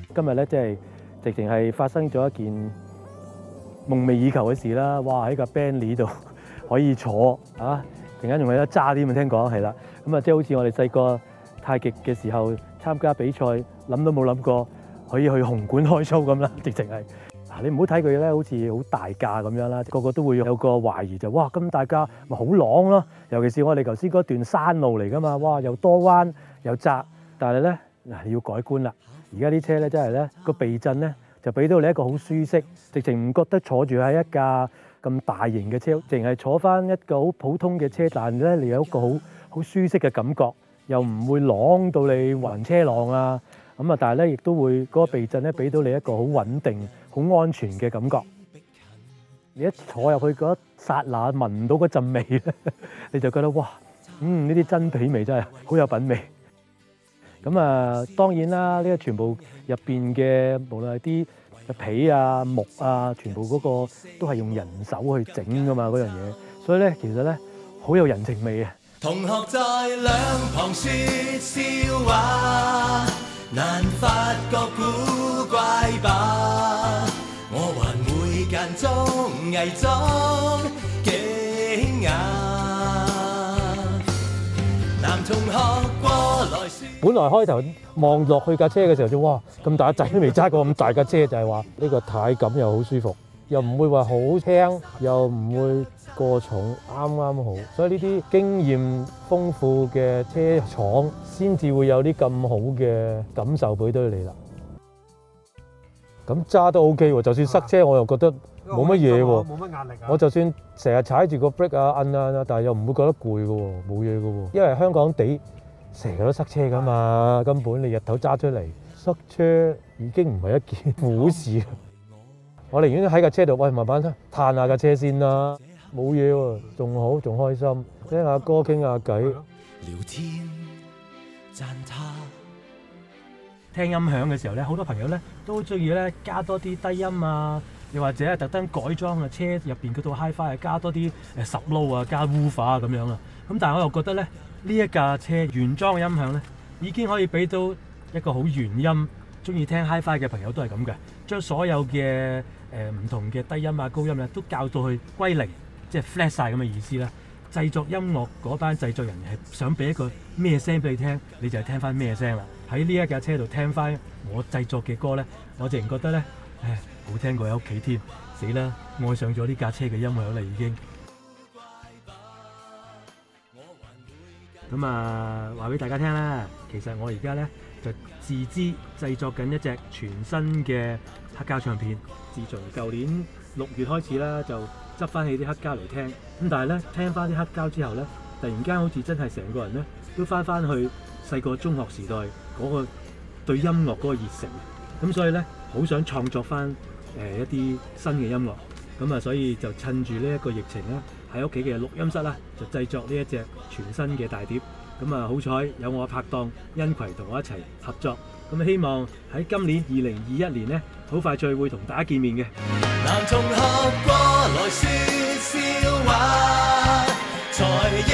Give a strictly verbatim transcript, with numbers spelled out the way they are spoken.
今日咧，即係直情係發生咗一件夢寐以求嘅事啦！哇，喺架 Bentley 度可以坐啊，陣間仲有得揸添啊！聽講係啦，咁啊，即係好似我哋細個太極嘅時候參加比賽，諗都冇諗過可以去紅館開 show 咁啦，直情係。嗱，你唔好睇佢咧，好似好大架咁樣啦，個個都會有個懷疑就哇咁大架咪好朗咯，尤其是我哋頭先嗰段山路嚟噶嘛，哇又多彎又窄，但係咧嗱要改觀啦，而家啲車咧真係咧個避震咧就俾到你一個好舒適，直情唔覺得坐住喺一架咁大型嘅車，淨係坐翻一個好普通嘅車，但係咧你有一個好好舒適嘅感覺，又唔會啷到你暈車浪啊，咁啊但係咧亦都會嗰個避震咧俾到你一個好穩定、好安全嘅感覺。你一坐入去嗰一剎那，聞到嗰陣味咧，你就覺得哇，嗯呢啲真皮味真係好有品味。咁啊，當然啦，呢個全部入邊嘅無論係啲皮啊、木啊，全部嗰個都係用人手去整噶嘛，嗰樣嘢。所以咧，其實咧好有人情味啊！ 同學在兩旁説笑話，難發覺古怪吧。我還會間中偽裝驚訝。男同學過來説， 本來開頭望落去架車嘅時候就哇咁大仔都未揸過咁大架車，就係話呢個軚感又好舒服，又唔會話好輕，又唔會過重，啱啱好。所以呢啲經驗豐富嘅車廠先至會有啲咁好嘅感受俾到你啦。咁揸都 OK 喎，就算塞車我又覺得冇乜嘢喎， 冇乜壓力啊！ 我就算成日踩住個 brake 啊、按啊按啊，但係又唔會覺得攰嘅喎，冇嘢嘅喎。因為香港地成日都塞車㗎嘛，根本你日頭揸出嚟塞車已經唔係一件苦事。我寧願喺架車度，喂，慢慢嘆下架車先啦，冇嘢喎，仲好，仲開心，聽下歌傾下偈。 聊天讚他。 聽音響嘅時候咧，好多朋友咧都中意咧加多啲低音啊，又或者係特登改裝嘅車入邊嗰套 Hi-Fi 啊，加多啲誒十 low 啊，加 woofer 啊咁樣啦。咁但係我又覺得咧，呢一架車原裝嘅音響咧，已經可以俾到一個好原音，中意聽 Hi-Fi 嘅朋友都係咁嘅，將所有嘅誒唔同嘅低音啊、高音咧都校到去歸零，即係 flat 曬咁嘅意思啦。製作音樂嗰班製作人係想俾一個咩聲俾你聽，你就係聽翻咩聲啦。喺呢一架車度聽翻我製作嘅歌咧，我淨係覺得咧，唉，好聽過喺屋企添，死啦！愛上咗呢架車嘅音樂啦已經。咁啊，話俾大家聽啦，其實我而家咧就自資製作緊一隻全新嘅黑膠唱片。自從舊年六月開始啦，就執翻起啲黑膠嚟聽。咁但係咧，聽翻啲黑膠之後咧，突然間好似真係成個人咧都翻翻去細個中學時代嗰個對音樂嗰個熱誠。咁所以咧，好想創作翻誒一啲新嘅音樂。咁啊，所以就趁住呢一個疫情啦，喺屋企嘅錄音室啦，就製作呢一隻全新嘅大碟。咁啊，好彩有我拍檔恩葵同我一齊合作。咁希望喺今年二零二一年咧，好快脆會同大家見面嘅。 男同學過來説笑話，才